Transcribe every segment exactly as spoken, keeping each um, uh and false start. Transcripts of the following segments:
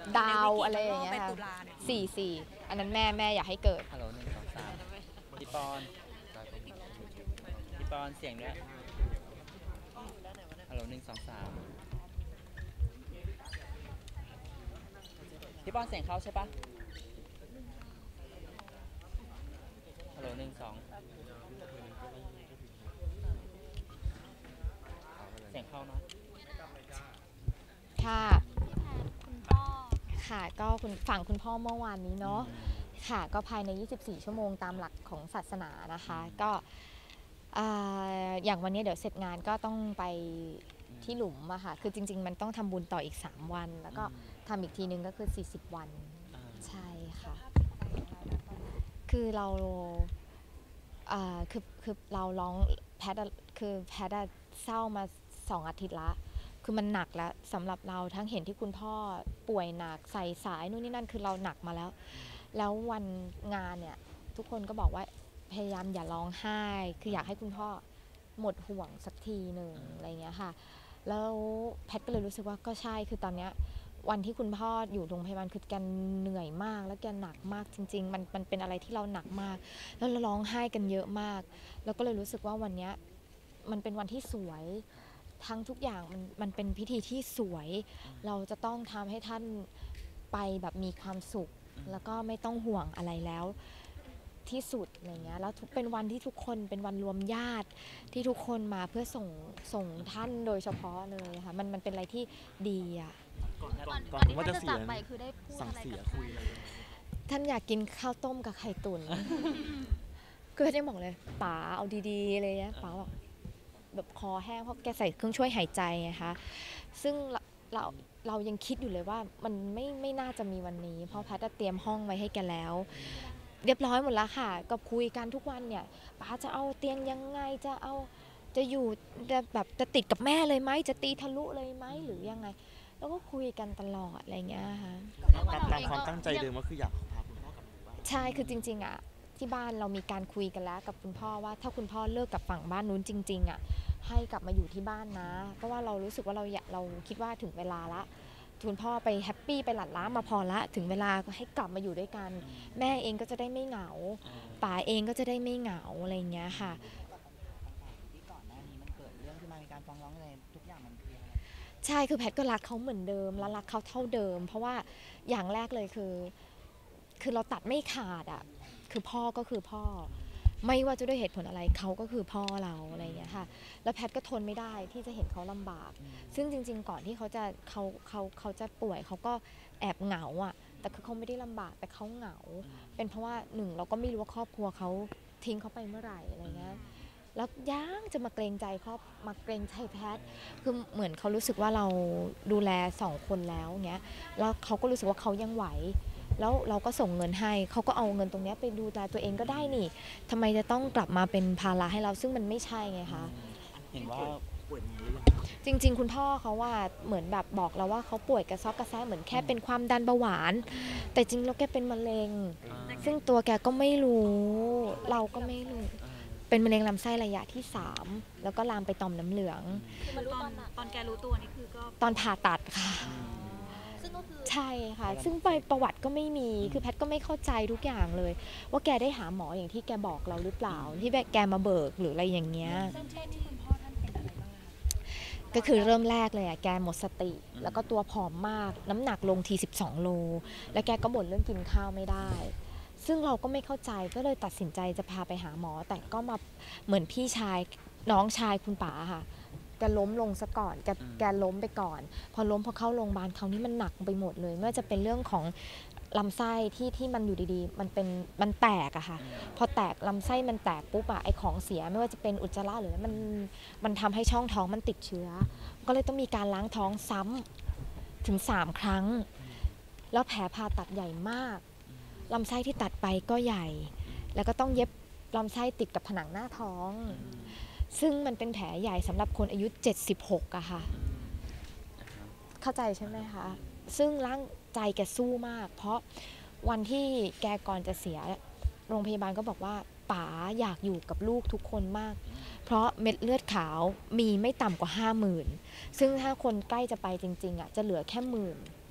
ดาวอะไรอย่างเงี้ยค่ะสี่สี่อันนั้นแม่แม่อยากให้เกิดฮัลโหลหนึ่งสองสามพี่ปอนพี่ปอนเสียงด้วยฮัลโหลหนึ่งสองสามพี่ปอนเสียงเข้าใช่ปะฮัลโหลหนึ่งสองเสียงเข้าเนาะค่ะค่ะก็คุณฝั่งคุณพ่อเมื่อวานนี้เนาะค่ะก็ภายในยี่สิบสี่ชั่วโมงตามหลักของศาสนานะคะก็อย่างวันนี้เดี๋ยวเสร็จงานก็ต้องไปที่หลุมอะค่ะคือจริงๆมันต้องทำบุญต่ออีกสามวันแล้วก็ทำอีกทีนึงก็คือสี่สิบวันใช่ค่ะคือเราคือคือเราร้องแพทคือแพทเศร้ามาสองอาทิตย์ละคือมันหนักแล้วสำหรับเราทั้งเห็นที่คุณพ่อป่วยหนักใส่สายนู่นนี่นั่นคือเราหนักมาแล้วแล้ววันงานเนี่ยทุกคนก็บอกว่าพยายามอย่าร้องไห้คืออยากให้คุณพ่อหมดห่วงสักทีหนึ่งอะไรเงี้ยค่ะแล้วแพทก็เลยรู้สึกว่าก็ใช่คือตอนเนี้ยวันที่คุณพ่ออยู่โรงพยาบาลคือแกเหนื่อยมากแล้วแกหนักมากจริงๆมันมันเป็นอะไรที่เราหนักมากแล้วเราร้องไห้กันเยอะมากแล้วก็เลยรู้สึกว่าวันเนี้ยมันเป็นวันที่สวยทั้งทุกอย่างมันมันเป็นพิธีที่สวยเราจะต้องทำให้ท่านไปแบบมีความสุขแล้วก็ไม่ต้องห่วงอะไรแล้วที่สุดอะไรเงี้ยแล้วเป็นวันที่ทุกคนเป็นวันรวมญาติที่ทุกคนมาเพื่อส่งส่งท่านโดยเฉพาะเลยค่ะมันมันเป็นอะไรที่ดีอ่ะก่อนก่อนก่อนที่จะจากไปคือได้พูดอะไรกับคุยอะไรท่านอยากกินข้าวต้มกับไข่ตุ๋นก็จะบอกเลยป๋าเอาดีๆเลยนะป๋าบอกแบบคอแห้งเพราะแกใส่เครื่องช่วยหายใจไงคะซึ่งเราเรายังคิดอยู่เลยว่ามันไม่ไม่น่าจะมีวันนี้เพราะแพทย์เตรียมห้องไว้ให้แกแล้วเรียบร้อยหมดแล้วค่ะก็คุยกันทุกวันเนี่ยป๋าจะเอาเตียงยังไงจะเอาจะอยู่จะแบบจะติดกับแม่เลยไหมจะตีทะลุเลยไหมหรือยังไงแล้วก็คุยกันตลอดอะไรเงี้ยค่ะตามความตั้งใจเดิมก็คืออยากพาคุณพ่อกลับบ้านใช่คือจริงๆอ่ะที่บ้านเรามีการคุยกันแล้วกับคุณพ่อว่าถ้าคุณพ่อเลิกกับฝั่งบ้านนู้นจริงๆอ่ะให้กลับมาอยู่ที่บ้านนะเพราะว่าเรารู้สึกว่าเราอยากเราคิดว่าถึงเวลาละคุณพ่อไปแฮปปี้ไปหลั่นล้ามาพอละถึงเวลาก็ให้กลับมาอยู่ด้วยกันแม่เองก็จะได้ไม่เหงาป๋าเองก็จะได้ไม่เหงาอะไรเงี้ยค่ะที่ก่อนหน้านี้มันเกิดเรื่องที่มามีการฟ้องร้องอะไรทุกอย่างมันคือใช่คือแพทก็รักเขาเหมือนเดิมและรักเขาเท่าเดิมเพราะว่าอย่างแรกเลยคือคือเราตัดไม่ขาดอ่ะคือพ่อก็คือพ่อไม่ว่าจะด้วยเหตุผลอะไรเขาก็คือพ่อเราอะไรอย่างเงี้ยค่ะแล้วแพทก็ทนไม่ได้ที่จะเห็นเขาลำบากซึ่งจริงๆก่อนที่เขาจะเขาเขาเขาจะป่วยเขาก็แอบเหงาอ่ะแต่คือเขาไม่ได้ลำบากแต่เขาเหงาเป็นเพราะว่าหนึ่งเราก็ไม่รู้ว่าครอบครัวเขาทิ้งเขาไปเมื่อไหร่อะไรเงี้ยแล้วยังจะมาเกรงใจครอบมาเกรงใจแพทคือเหมือนเขารู้สึกว่าเราดูแลสองคนแล้วเงี้ยแล้วเขาก็รู้สึกว่าเขายังไหวแล้วเราก็ส่งเงินให้เขาก็เอาเงินตรงนี้ไปดูแลตัวเองก็ได้นี่ทำไมจะต้องกลับมาเป็นภาระให้เราซึ่งมันไม่ใช่ไงคะเห็นว่าป่วยนี้จริงๆคุณพ่อเขาว่าเหมือนแบบบอกเราว่าเขาป่วยกระซอกกระแซะเหมือนแค่เป็นความดันเบาหวานแต่จริงแล้วแกเป็นมะเร็งซึ่งตัวแกก็ไม่รู้เราก็ไม่รู้เป็นมะเร็งลำไส้ระยะที่สามแล้วก็ลามไปต่อมน้ำเหลืองตอนตอนแกรู้ตัวนี่คือก็ตอนผ่าตัดค่ะใช่ค่ะซึ่งไปประวัติก็ไม่มีคือแพทย์ก็ไม่เข้าใจทุกอย่างเลยว่าแกได้หาหมออย่างที่แกบอกเราหรือเปล่าที่แกมาเบิกหรืออะไรอย่างเงี้ยก็คือเริ่มแรกเลยอะแกหมดสติแล้วก็ตัวผอมมากน้ำหนักลงทีสิบสองโลแล้วแกก็บ่นเรื่องกินข้าวไม่ได้ซึ่งเราก็ไม่เข้าใจก็เลยตัดสินใจจะพาไปหาหมอแต่ก็มาเหมือนพี่ชายน้องชายคุณป๋าค่ะแกล้มลงซะก่อนแกแกล้มไปก่อนพอล้มพอเข้าโรงพยาบาลเขานี่มันหนักไปหมดเลยไม่ว่าจะเป็นเรื่องของลำไส้ที่ที่มันอยู่ดีๆมันเป็นมันแตกอะค่ะพอแตกลำไส้มันแตกปุ๊บอะไอของเสียไม่ว่าจะเป็นอุจจาระหรือมันมันทำให้ช่องท้องมันติดเชื้อก็เลยต้องมีการล้างท้องซ้ำถึงสามครั้งแล้วแผลผ่าตัดใหญ่มากลำไส้ที่ตัดไปก็ใหญ่แล้วก็ต้องเย็บลำไส้ติดกับผนังหน้าท้องซึ่งมันเป็นแผลใหญ่สำหรับคนอายุเจ็ดสิบหกอะค่ะเข้าใจใช่ไหมคะซึ่งร่างใจแกสู้มากเพราะวันที่แกก่อนจะเสียโรงพยาบาลก็บอกว่าป๋าอยากอยู่กับลูกทุกคนมากเพราะเม็ดเลือดขาวมีไม่ต่ำกว่าห้าหมื่นซึ่งถ้าคนใกล้จะไปจริงๆอะจะเหลือแค่หมื่น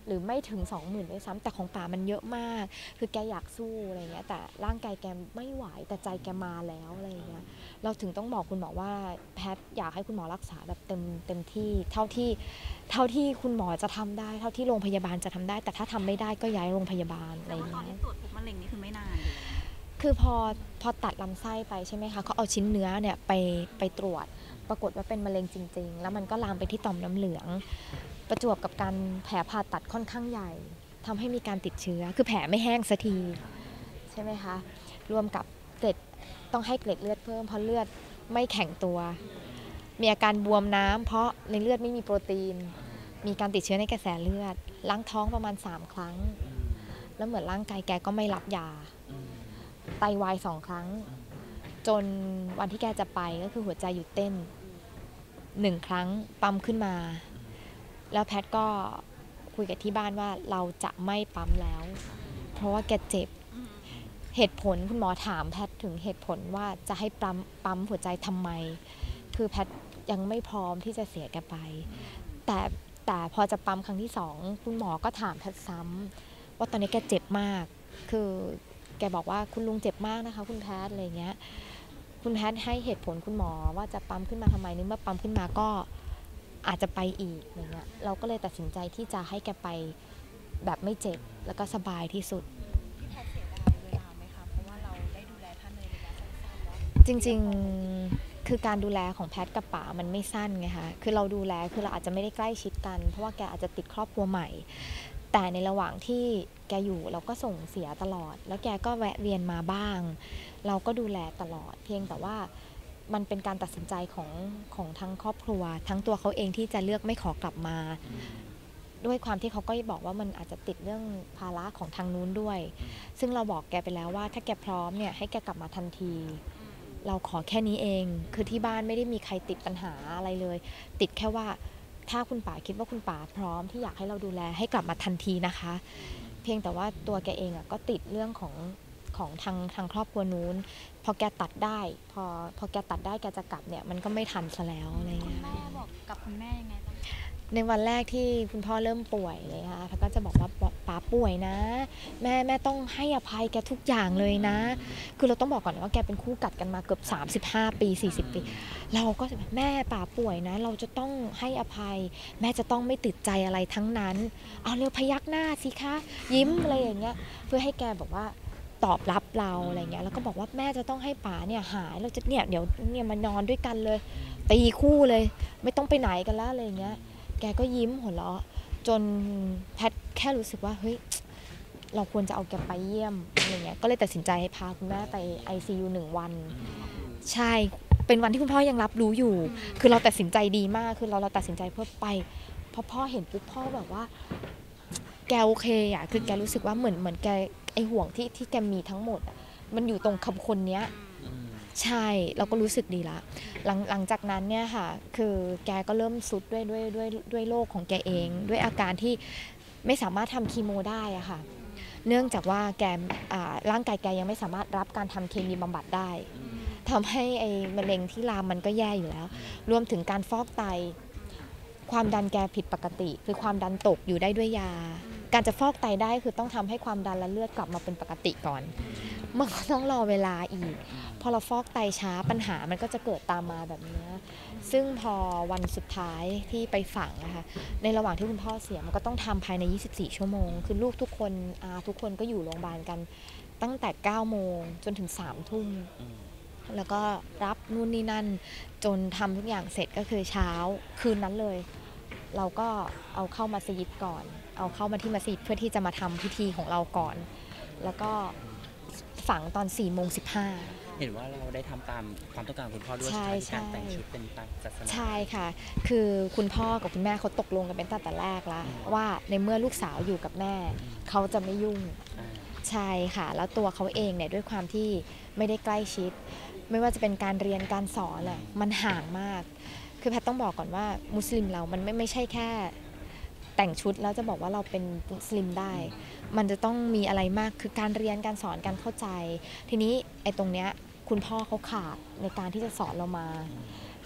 หรือไม่ถึง สองหมื่น ด้วยซ้ำแต่ของป๋ามันเยอะมากคือแกอยากสู้อะไรเงี้ยแต่ร่างกายแกไม่ไหวแต่ใจแกมาแล้วอะไรเงี้ยเราถึงต้องบอกคุณหมอว่าแพทย์อยากให้คุณหมอรักษาแบบเต็มเต็มที่เท่าที่เท่าที่คุณหมอจะทำได้เท่าที่โรงพยาบาลจะทำได้แต่ถ้าทำไม่ได้ก็ย้ายโรงพยาบาลอะไรแต่ว่าตอนเงี้ที่ยตรวจพบมะเร็งนี่คือไม่นานเลยคือพอพอตัดลำไส้ไปใช่ไหมคะเขาเอาชิ้นเนื้อเนี่ยไปไปตรวจปรากฏว่าเป็นมะเร็งจริงๆแล้วมันก็ลามไปที่ต่อมน้ำเหลืองประจวบกับการแผลผ่าตัดค่อนข้างใหญ่ทำให้มีการติดเชื้อคือแผลไม่แห้งสักทีใช่ไหมคะรวมกับเกล็ดต้องให้เกล็ดเลือดเพิ่มเพราะเลือดไม่แข็งตัวมีอาการบวมน้ำเพราะในเลือดไม่มีโปรตีนมีการติดเชื้อในกระแสเลือดล้างท้องประมาณสามครั้งแล้วเหมือนร่างกายแกก็ไม่รับยาไตวายสองครั้งจนวันที่แกจะไปก็คือหัวใจหยุดเต้นหนึ่งครั้งปั๊มขึ้นมาแล้วแพทย์ก็คุยกับที่บ้านว่าเราจะไม่ปั๊มแล้วเพราะว่าแกเจ็บเหตุผลคุณหมอถามแพทย์ถึงเหตุผลว่าจะให้ปั๊มปั๊มหัวใจทำไมคือแพทย์ยังไม่พร้อมที่จะเสียแกไปแต่แต่พอจะปั๊มครั้งที่สองคุณหมอก็ถามแพทย์ซ้ำว่าตอนนี้แกเจ็บมากคือแกบอกว่าคุณลุงเจ็บมากนะคะคุณแพทย์อะไรเงี้ยคุณแพทย์ให้เหตุผลคุณหมอว่าจะปั๊มขึ้นมาทำไมนึกเมื่อปั๊มขึ้นมาก็อาจจะไปอีกอะไรเงี้ยเราก็เลยตัดสินใจที่จะให้แกไปแบบไม่เจ็บแล้วก็สบายที่สุดพี่แพทย์เสียดายเวลาไหมคะเพราะว่าเราได้ดูแลท่านในระยะสั้นๆแล้วจริงๆคือการดูแลของแพทย์กับป๋ามันไม่สั้นไงคะคือเราดูแลคือเราอาจจะไม่ได้ใกล้ชิดกันเพราะว่าแกอาจจะติดครอบครัวใหม่แต่ในระหว่างที่แกอยู่เราก็ส่งเสียตลอดแล้วแกก็แวะเวียนมาบ้างเราก็ดูแลตลอดเพียงแต่ว่ามันเป็นการตัดสินใจของของทั้งครอบครัวทั้งตัวเขาเองที่จะเลือกไม่ขอกลับมาด้วยความที่เขาก็บอกว่ามันอาจจะติดเรื่องภาระของทางนู้นด้วยซึ่งเราบอกแกไปแล้วว่าถ้าแกพร้อมเนี่ยให้แกกลับมาทันทีเราขอแค่นี้เองคือที่บ้านไม่ได้มีใครติดปัญหาอะไรเลยติดแค่ว่าถ้าคุณป๋าคิดว่าคุณป๋าพร้อมที่อยากให้เราดูแลให้กลับมาทันทีนะคะเพียงแต่ว่าตัวแกเองอ่ะก็ติดเรื่องของของทางทางครอบครัวนู้นพอแกตัดได้พอพอแกตัดได้แกจะกลับเนี่ยมันก็ไม่ทันซะแล้วอะไรเงี้ยแม่บอกกับคุณแม่ยังไงบ้างในวันแรกที่คุณพ่อเริ่มป่วยเลยค่ะเขาก็จะบอกว่าป๋าป่วยนะแม่แม่ต้องให้อภัยแกทุกอย่างเลยนะคือเราต้องบอกก่อนว่าแกเป็นคู่กัดกันมาเกือบสามสิบห้าปีสี่สิบปีเราก็จะแม่ป๋าป่วยนะเราจะต้องให้อภัยแม่จะต้องไม่ติดใจอะไรทั้งนั้นเอาเร็วพยักหน้าสิคะยิ้มอะไรอย่างเงี้ยเพื่อให้แกบอกว่าตอบรับเราอะไรเงี้ยแล้วก็บอกว่าแม่จะต้องให้ป๋าเนี่ยหายเราจะเนี่ยเดี๋ยวเนี่ยมานอนด้วยกันเลยตีคู่เลยไม่ต้องไปไหนกันแล้วอะไรเงี้ยแกก็ยิ้มหัวเราะจนแพทแค่รู้สึกว่าเฮ้ยเราควรจะเอาแกไปเยี่ยมอะไรเงี้ยก็เลยตัดสินใจพาคุณแม่ไป ไอ ซี ยู หนึ่งวันใช่เป็นวันที่คุณพ่อยังรับรู้อยู่คือเราตัดสินใจดีมากคือเราเราตัดสินใจเพื่อไปพอพ่อเห็นปุ๊บพ่อแบบว่าแกโอเคอ่ะคือแกรู้สึกว่าเหมือนเหมือนแกไอห่วงที่ที่แกมีทั้งหมดมันอยู่ตรงคำคนเนี้ยใช่เราก็รู้สึกดีละหลังหลังจากนั้นเนี่ยค่ะคือแกก็เริ่มสุดด้วยด้วยด้วยด้วยโรคของแกเองด้วยอาการที่ไม่สามารถทำคีโมได้อะค่ะเนื่องจากว่าแกร่างกายแกยังไม่สามารถรับการทำเคมีบำบัดได้ทำให้ไอ้มะเร็งที่ลามมันก็แย่อยู่แล้วรวมถึงการฟอกไตความดันแกผิดปกติคือความดันตกอยู่ได้ด้วยยาการจะฟอกไตได้คือต้องทำให้ความดันและเลือดกลับมาเป็นปกติก่อนมันก็ต้องรอเวลาอีกพอเราฟอกไตช้าปัญหามันก็จะเกิดตามมาแบบนี้ซึ่งพอวันสุดท้ายที่ไปฝังนะคะในระหว่างที่คุณพ่อเสียมันก็ต้องทำภายในยี่สิบสี่ชั่วโมงคือลูกทุกคนอาทุกคนก็อยู่โรงพยาบาลกันตั้งแต่เก้าโมงจนถึงสามทุ่มแล้วก็รับนู่นนี่นั่นจนทำทุกอย่างเสร็จก็คือเช้าคืนนั้นเลยเราก็เอาเข้ามัสยิดก่อนเอาเข้ามาที่มัสยิดเพื่อที่จะมาทำพิธีของเราก่อนแล้วก็ฝังตอนสี่โมงสิบห้าเห็นว่าเราได้ทำตามความต้องการคุณพ่อด้วยใช่การแต่งชุดเป็นตามศาสนาใช่ค่ะคือคุณพ่อกับคุณแม่เขาตกลงกันเป็นตั้งแต่แรกแล้วว่าในเมื่อลูกสาวอยู่กับแม่เขาจะไม่ยุ่งใช่ค่ะแล้วตัวเขาเองเนี่ยด้วยความที่ไม่ได้ใกล้ชิดไม่ว่าจะเป็นการเรียนการสอนอ่ะมันห่างมากคือแพทย์ต้องบอกก่อนว่ามุสลิมเรามันไม่ไม่ใช่แค่แต่งชุดแล้วจะบอกว่าเราเป็นมุสลิมได้มันจะต้องมีอะไรมากคือการเรียนการสอนการเข้าใจทีนี้ไอ้ตรงเนี้ยคุณพ่อเขาขาดในการที่จะสอนเรามา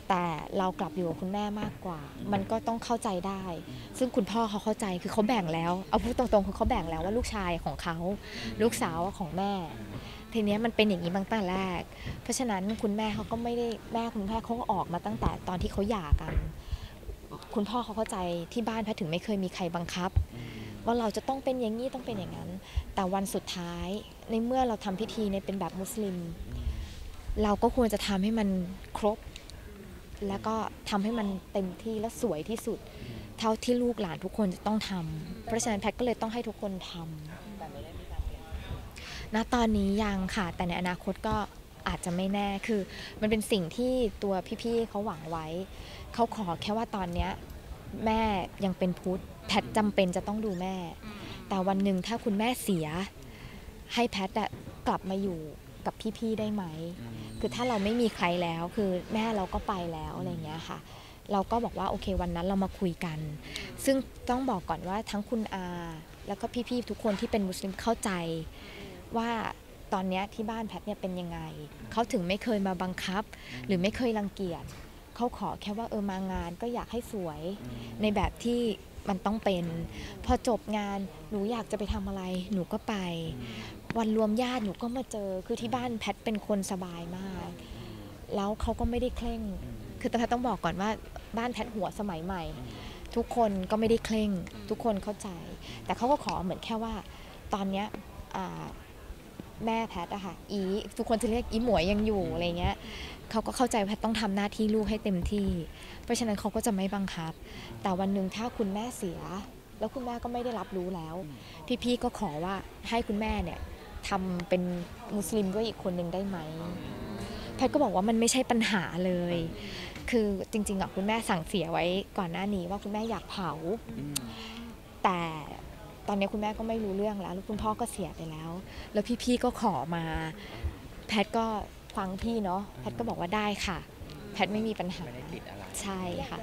แต่เรากลับอยู่กับคุณแม่มากกว่า มันก็ต้องเข้าใจได้ ซึ่งคุณพ่อเขาเข้าใจคือเขาแบ่งแล้วเอาพูดตรงๆคือเขาแบ่งแล้วว่าลูกชายของเขาลูกสาวของแม่ทีนี้มันเป็นอย่างนี้ตั้งแต่แรกเพราะฉะนั้นคุณแม่เขาก็ไม่ได้แม่คุณแม่เขาก็ออกมาตั้งแต่ตอนที่เขาหย่ากันคุณพ่อเขาเข้าใจที่บ้านแพทย์ถึงไม่เคยมีใครบังคับว่าเราจะต้องเป็นอย่างนี้ต้องเป็นอย่างนั้นแต่วันสุดท้ายในเมื่อเราทำพิธีในเป็นแบบมุสลิมเราก็ควรจะทำให้มันครบแล้วก็ทำให้มันเต็มที่และสวยที่สุดเท่าที่ลูกหลานทุกคนจะต้องทำเพราะฉะนั้นแพทย์ก็เลยต้องให้ทุกคนทำณตอนนี้ยังค่ะแต่ในอนาคตก็อาจจะไม่แน่คือมันเป็นสิ่งที่ตัวพี่ๆเขาหวังไว้เขาขอแค่ว่าตอนนี้แม่ยังเป็นพุทธแพทย์จำเป็นจะต้องดูแม่แต่วันหนึ่งถ้าคุณแม่เสียให้แพทย์กลับมาอยู่กับพี่ๆได้ไหมคือถ้าเราไม่มีใครแล้วคือแม่เราก็ไปแล้วอะไรเงี้ยค่ะเราก็บอกว่าโอเควันนั้นเรามาคุยกันซึ่งต้องบอกก่อนว่าทั้งคุณอาแล้วก็พี่ๆทุกคนที่เป็นมุสลิมเข้าใจว่าตอนนี้ที่บ้านแพทย์เนี่ยเป็นยังไงเขาถึงไม่เคยมาบังคับหรือไม่เคยรังเกียจเขาขอแค่ว่าเออมางานก็อยากให้สวยในแบบที่มันต้องเป็นพอจบงานหนูอยากจะไปทำอะไรหนูก็ไปวันรวมญาติหนูก็มาเจอคือที่บ้านแพทย์เป็นคนสบายมากแล้วเขาก็ไม่ได้เคร่งคือแต่แพทย์ต้องบอกก่อนว่าบ้านแพทย์หัวสมัยใหม่ทุกคนก็ไม่ได้เคร่งทุกคนเข้าใจแต่เขาก็ขอเหมือนแค่ว่าตอนเนี้ยแม่แพทย์อะค่ะอีทุกคนจะเรียกอีหมวยยังอยู่อะไรเงี้ยเขาก็เข้าใจแพทย์ต้องทำหน้าที่ลูกให้เต็มที่เพราะฉะนั้นเขาก็จะไม่บังคับแต่วันหนึ่งถ้าคุณแม่เสียแล้วคุณแม่ก็ไม่ได้รับรู้แล้วพี่ๆก็ขอว่าให้คุณแม่เนี่ยทำเป็นมุสลิมด้วยอีกคนหนึ่งได้ไหมแพทย์ก็บอกว่ามันไม่ใช่ปัญหาเลยคือจริงๆอะคุณแม่สั่งเสียไว้ก่อนหน้านี้ว่าคุณแม่อยากเผาแต่ตอนนี้คุณแม่ก็ไม่รู้เรื่องแล้วคุณพ่อก็เสียไปแล้วแล้วพี่ๆก็ขอมาแพทย์ก็ฟังพี่เนาะแพทย์ก็บอกว่าได้ค่ะแพทย์ไม่มีปัญหาใช่ค่ะ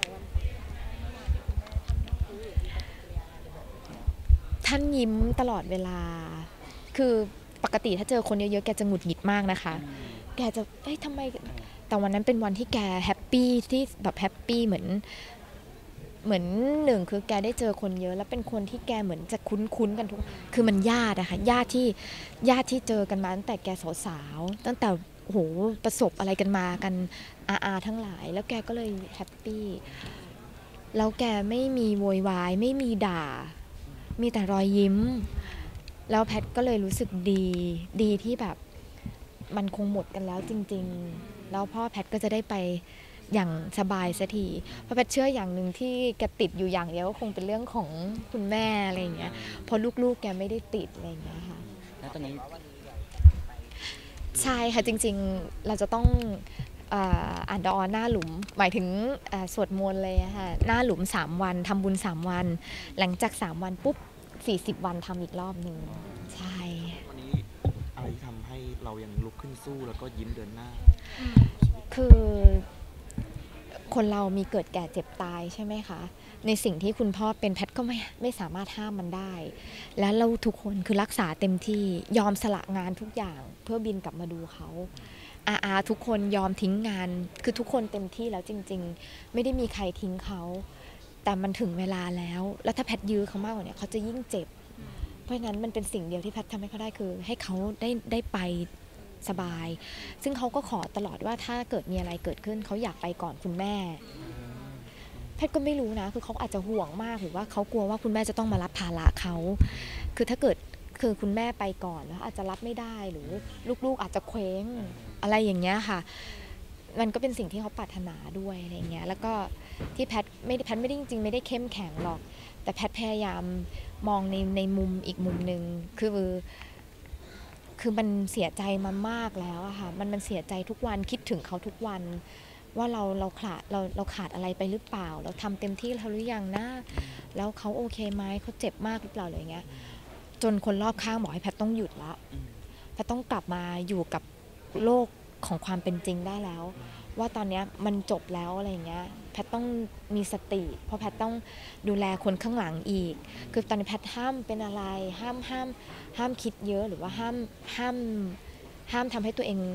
ท่านยิ้มตลอดเวลาคือปกติถ้าเจอคนเยอะๆแกจะหงุดหงิดมากนะคะแกจะเอ้ยทำไมแต่วันนั้นเป็นวันที่แกแฮปปี้ที่แบบแฮปปี้เหมือนเหมือนหนึ่งคือแกได้เจอคนเยอะแล้วเป็นคนที่แกเหมือนจะคุ้นๆกันทุกคือมันญาติอะค่ะญาติที่ญาติที่เจอกันมาตั้งแต่แกสาวๆตั้งแต่โหประสบอะไรกันมากันอาอาทั้งหลายแล้วแกก็เลยแฮปปี้แล้วแกไม่มีโวยวายไม่มีด่ามีแต่รอยยิ้มแล้วแพทก็เลยรู้สึกดีดีที่แบบมันคงหมดกันแล้วจริงๆแล้วพ่อแพทก็จะได้ไปอย่างสบายสักทีเพราะแพทเชื่ออย่างหนึ่งที่แกติดอยู่อย่างเดียวก็คงเป็นเรื่องของคุณแม่อะไรอย่างเงี้ยพอลูกๆแกไม่ได้ติดอะไรอย่างเงี้ยค่ะแล้วตอนนี้ใช่ค่ะจริงๆเราจะต้องอ่านดอหน้าหลุมหมายถึงสวดมนต์เลยค่ะหน้าหลุมสามวันทำบุญสามวันหลังจากสามวันปุ๊บสี่สิบวันทำอีกรอบหนึ่งใช่วันนี้อะไรทำให้เรายังลุกขึ้นสู้แล้วก็ยิ้มเดินหน้าคือคนเรามีเกิดแก่เจ็บตายใช่ไหมคะในสิ่งที่คุณพ่อเป็นแพทย์ก็ไม่ไม่สามารถห้ามมันได้และเราทุกคนคือรักษาเต็มที่ยอมสละงานทุกอย่างเพื่อบินกลับมาดูเขาอาอาทุกคนยอมทิ้งงานคือทุกคนเต็มที่แล้วจริงๆไม่ได้มีใครทิ้งเขาแต่มันถึงเวลาแล้วแล้วถ้าแพทย์ยื้อเขามากกว่านี้เขาจะยิ่งเจ็บเพราะฉะนั้นมันเป็นสิ่งเดียวที่แพทย์ทำให้เขาได้คือให้เขาได้ได้ไปสบายซึ่งเขาก็ขอตลอดว่าถ้าเกิดมีอะไรเกิดขึ้นเขาอยากไปก่อนคุณแม่แพทย์ก็ไม่รู้นะคือเขาอาจจะห่วงมากหรือว่าเขากลัวว่าคุณแม่จะต้องมารับภาระเขาคือถ้าเกิดคือคุณแม่ไปก่อนแล้วอาจจะรับไม่ได้หรือลูกๆอาจจะเคว้งอะไรอย่างเงี้ยค่ะมันก็เป็นสิ่งที่เขาปรารถนาด้วยอะไรเงี้ยแล้วก็ที่แพทย์ไม่ได้แพทย์ไม่ได้จริงๆไม่ได้เข้มแข็งหรอกแต่แพทย์พยายามมองในในมุมอีกมุมนึงคือคือมันเสียใจมามากแล้วอะค่ะมันมันเสียใจทุกวันคิดถึงเขาทุกวันว่าเราเราขาดเราเราขาดอะไรไปหรือเปล่าเราทำเต็มที่แล้วหรือยังนะแล้วเขาโอเคไหมเขาเจ็บมากหรือเปล่าอะไรเงี้ยจนคนรอบข้างบอกให้แพทย์ต้องหยุดละแพทย์ต้องกลับมาอยู่กับโลกของความเป็นจริงได้แล้วว่าตอนนี้มันจบแล้วอะไรเงี้ยแพทย์ต้องมีสติเพราะแพทย์ต้องดูแลคนข้างหลังอีกคือตอนนี้แพทย์ห้ามเป็นอะไรห้ามห้ามห้ามคิดเยอะหรือว่าห้ามห้ามห้ามทำให้ตัวเอง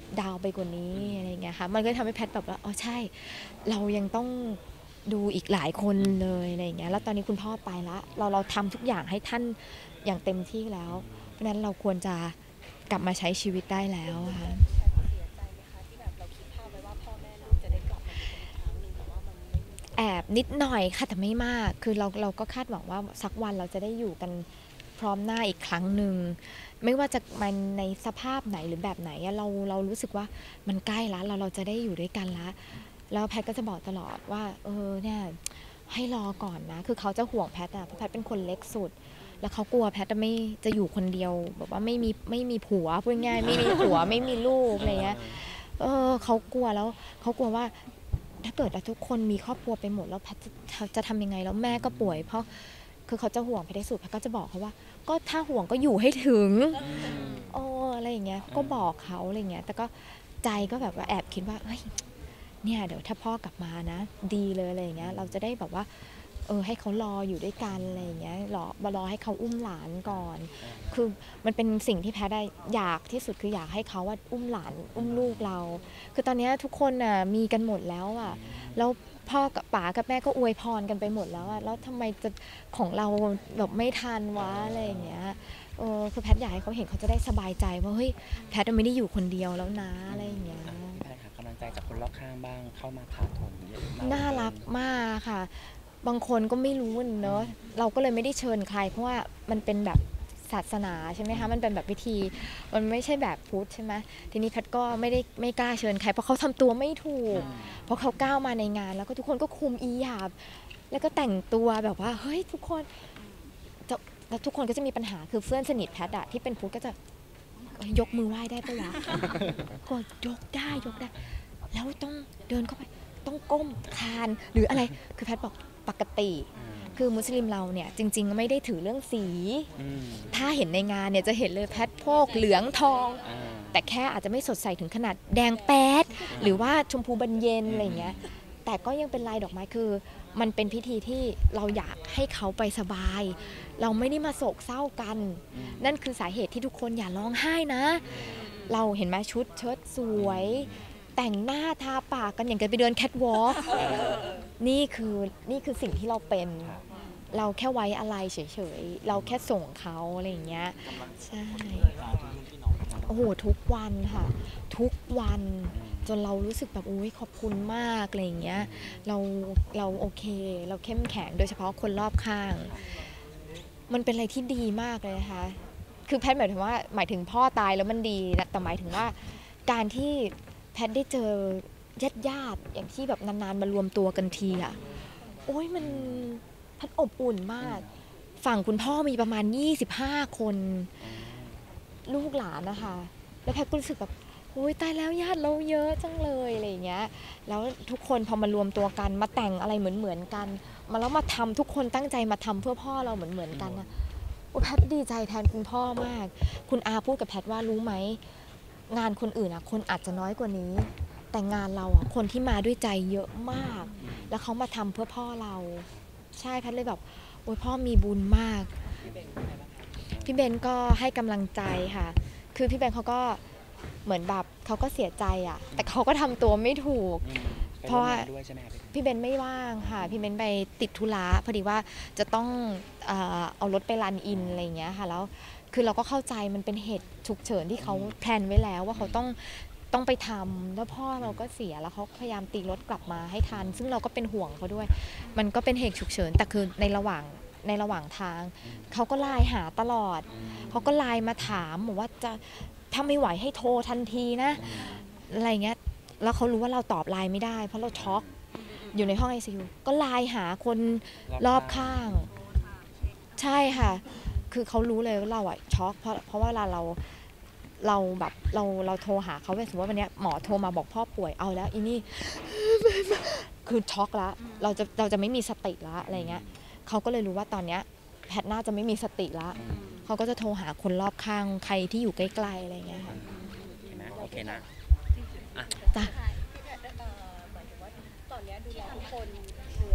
ดาวไปกว่านี้อะไรเงี้ยค่ะมันก็ทำให้แพทย์แบบว่าอ๋อใช่เรายังต้องดูอีกหลายคนเลยอะไรเงี้ยแล้วตอนนี้คุณพ่อไปละเราเราทำทุกอย่างให้ท่านอย่างเต็มที่แล้วเพราะฉะนั้นเราควรจะกลับมาใช้ชีวิตได้แล้วค่ะเสียใจไหมคะที่แบบเราคิดภาพไว้ว่าพ่อแม่ลูกจะได้กลับมาอยู่กันอีกครั้งหนึ่งแต่ว่ามันไม่มีแอบนิดหน่อยค่ะแต่ไม่มากคือเราเราก็คาดหวังว่าสักวันเราจะได้อยู่กันพร้อมหน้าอีกครั้งหนึ่งไม่ว่าจะมันในสภาพไหนหรือแบบไหนอะเราเรารู้สึกว่ามันใกล้ละเราเราจะได้อยู่ด้วยกันละแล้วแพทย์ก็จะบอกตลอดว่าเออเนี่ยให้รอก่อนนะคือเขาจะห่วงแพทย์อะเพราะแพทย์เป็นคนเล็กสุดแล้วเขากลัวแพทย์จะไม่จะอยู่คนเดียวแบบว่าไม่มีไม่มีผัวพูดง่ายๆไม่มีผัวไม่มีลูกอะไรเงี้ยเออเขากลัวแล้วเขากลัวว่าถ้าเกิดทุกคนมีครอบครัวไปหมดแล้วแพทย์จะจะทำยังไงแล้วแม่ก็ป่วยเพราะคือเขาจะห่วงแพทย์ที่สุดแพทย์ก็จะบอกเขาว่าก็ถ้าห่วงก็อยู่ให้ถึงโอ้อะไรอย่างเงี้ยก็บอกเขาอะไรเงี้ยแต่ก็ใจก็แบบว่าแอบคิดว่าเฮ้ยเนี่ยเดี๋ยวถ้าพ่อกลับมานะดีเลยอะไรอย่างเงี้ยเราจะได้แบบว่าเออให้เขารออยู่ด้วยกันอะไรอย่างเงี้ยรอมารอให้เขาอุ้มหลานก่อนคือมันเป็นสิ่งที่แพทย์ได้อยากที่สุดคืออยากให้เขาว่าอุ้มหลานอุ้มลูกเราคือตอนนี้ทุกคนน่ะมีกันหมดแล้วอ่ะแล้วพ่อกับป๋ากับแม่ก็อวยพรกันไปหมดแล้วอ่ะแล้วทำไมจะของเราแบบไม่ทันวะอะไรอย่างเงี้ยเออคือแพทย์อยากให้เขาเห็นเขาจะได้สบายใจว่าเฮ้ยแพทย์ไม่ได้อยู่คนเดียวแล้วนะอะไรอย่างเงี้ยพี่แพทย์ค่ะกำลังใจจากคนรอบข้างบ้างเข้ามาถาโถมเยอะมากน่ารักมากค่ะบางคนก็ไม่รู้เนอะเราก็เลยไม่ได้เชิญใครเพราะว่ามันเป็นแบบศาสนาใช่ไหมคะมันเป็นแบบวิธีมันไม่ใช่แบบพุทธใช่ไหมทีนี้แพทย์ก็ไม่ได้ไม่กล้าเชิญใครเพราะเขาทำตัวไม่ถูกเพราะเขาก้าวมาในงานแล้วก็ทุกคนก็คุมอีหยาบแล้วก็แต่งตัวแบบว่าเฮ้ยทุกคนจะแล้วทุกคนก็จะมีปัญหาคือเพื่อนสนิทแพทย์อะที่เป็นพุทธก็จะยกมือไหว้ได้ปะวะก็ยกได้ยกได้แล้วต้องเดินเข้าไปต้องก้มคานหรืออะไรคือแพทย์บอกปกติคือมุสลิมเราเนี่ยจริงๆไม่ได้ถือเรื่องสีอืมถ้าเห็นในงานเนี่ยจะเห็นเลยแพทโพกเหลืองทองอ่าแต่แค่อาจจะไม่สดใสถึงขนาดแดงแป๊ดหรือว่าชมพูบานเย็นอะไรอย่างเงี้ยแต่ก็ยังเป็นลายดอกไม้คือมันเป็นพิธีที่เราอยากให้เขาไปสบาย เราไม่ได้มาโศกเศร้ากัน นั่นคือสาเหตุที่ทุกคนอย่าร้องไห้นะ เราเห็นไหมชุดเชิ้ตสวย แต่งหน้าทาปากกันอย่างกันไปเดินแคทวอล์กนี่คือนี่คือสิ่งที่เราเป็นเราแค่ไว้อะไรเฉยๆเราแค่ส่งเขาอะไรอย่างเงี้ยใช่โอ้โหทุกวันค่ะ ทุกวันจนเรารู้สึกแบบอุ้ยขอบคุณมากอะไรอย่างเงี้ยเราเราโอเค เราเข้มแข็งโดยเฉพาะคนรอบข้าง มันเป็นอะไรที่ดีมากเลยนะคะคือแพทย์หมายถึงว่าหมายถึงพ่อตายแล้วมันดีนะแต่หมายถึงว่าการที่แพทย์ได้เจอญาติญาติๆอย่างที่แบบนานๆมารวมตัวกันทีอะโอ้ยมันแพทย์อบอุ่นมาก ฝั่งคุณพ่อมีประมาณยี่สิบห้าคนลูกหลานนะคะแล้วแพทย์ก็รู้สึกแบบโอ้ยตายแล้วญาติเราเยอะจังเลยอะไรอย่างเงี้ยแล้วทุกคนพอมารวมตัวกันมาแต่งอะไรเหมือนเหมือนๆกันมาแล้วมาทำทุกคนตั้งใจมาทำเพื่อพ่อเราเหมือนเหมือนๆกันนะโอ้แพทย์ดีใจแทนคุณพ่อมาก คุณอาพูดกับแพทย์ว่ารู้ไหมงานคนอื่นอ่ะคนอาจจะน้อยกว่านี้ แต่งานเราอ่ะคนที่มาด้วยใจเยอะมาก แล้วเขามาทำเพื่อพ่อเรา ใช่แพทย์เลยแบบโอ้ยพ่อมีบุญมาก พี่เบนก็ให้กำลังใจค่ะ คือพี่เบนเขาก็เหมือนแบบเขาก็เสียใจอ่ะ แต่เขาก็ทำตัวไม่ถูกอืมไปเพราะว่าวมงนด้วยใช่ไหมครับพี่เบนไม่ว่างค่ะ พี่เบนไปติดธุระพอดีว่าจะต้องเอ่อเอารถไปรันอินอะไรอย่างเงี้ยค่ะ แล้วคือเราก็เข้าใจมันเป็นเหตุฉุกเฉินที่เขาแพลนไว้แล้วว่าเขาต้องต้องไปทำแล้วพ่อเราก็เสียแล้วเขาพยายามตีรถกลับมาให้ทัน ซึ่งเราก็เป็นห่วงเขาด้วย มันก็เป็นเหตุฉุกเฉินแต่คือในระหว่างในระหว่างทางเขาก็ไลน์หาตลอด เขาก็ไลน์มาถามบอกว่าจะถ้าไม่ไหวให้โทรทันทีนะอะไรเงี้ยแล้วเขารู้ว่าเราตอบไลน์ไม่ได้เพราะเราช็อกอยู่ในห้อง ไอ ซี ยู ก็ไลน์หาคนรอบข้าง ใช่ค่ะ คือเขารู้เลยว่าเราอะช็อกเพราะเพราะว่าเวลาเราเราแบบเราเราโทรหาเขาแบบสมมติว่าวันเนี้ยหมอโทรมาบอกพ่อป่วยเอาแล้วอีนี่ คือช็อกแล้วเราจะเราจะไม่มีสติแล้วอะไรเงี้ยเขาก็เลยรู้ว่าตอนเนี้ยแพทย์น่าจะไม่มีสติแล้วเขาก็จะโทรหาคนรอบข้างใครที่อยู่ใกล้ๆอะไรเงี้ยค่ะโอเคนะโอเคนะจ้ะพี่แพทย์เอ่อหมายถึงว่าตอนเนี้ยดูแลทุกคนเหนื่อยแท้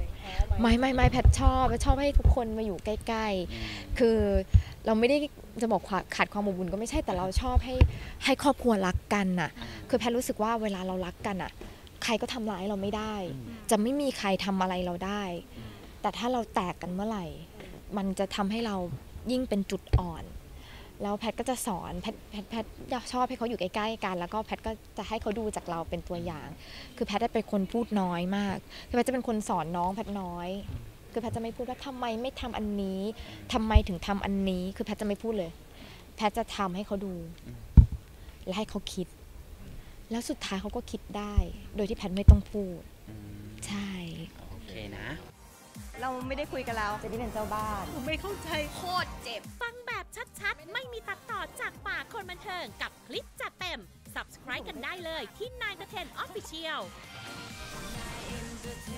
ไม่ไม่ไม่แพทชอบแพทชอบให้ทุกคนมาอยู่ใกล้ๆคือเราไม่ได้จะบอกขาดความอบอุ่นก็ไม่ใช่แต่เราชอบให้ให้ครอบครัวรักกันน่ะคือแพทรู้สึกว่าเวลาเรารักกันน่ะใครก็ทำร้ายเราไม่ได้จะไม่มีใครทำอะไรเราได้แต่ถ้าเราแตกกันเมื่อไหร่มันจะทำให้เรายิ่งเป็นจุดอ่อนแล้วแพทก็จะสอนแพทแพทแพทอยากชอบให้เขาอยู่ใกล้ๆกันแล้วก็แพทก็จะให้เขาดูจากเราเป็นตัวอย่างคือแพทเป็นคนพูดน้อยมากคือแพทจะเป็นคนสอนน้องแพทน้อยคือแพทจะไม่พูดว่าทำไมไม่ทำอันนี้ทำไมถึงทำอันนี้คือแพทจะไม่พูดเลยแพทจะทำให้เขาดูและให้เขาคิดแล้วสุดท้ายเขาก็คิดได้โดยที่แพทไม่ต้องพูดใช่โอเคนะเราไม่ได้คุยกันแล้วจะได้เป็นเจ้าบ้านผมไม่เข้าใจโคตรเจ็บฟังแบบชัดๆไม่มีตัดต่อจากปากคนบันเทิงกับคลิปจัดเต็ม ซับสไครบ์ กันได้เลยที่ ไนน์ เอ็น เตอร์เทน Official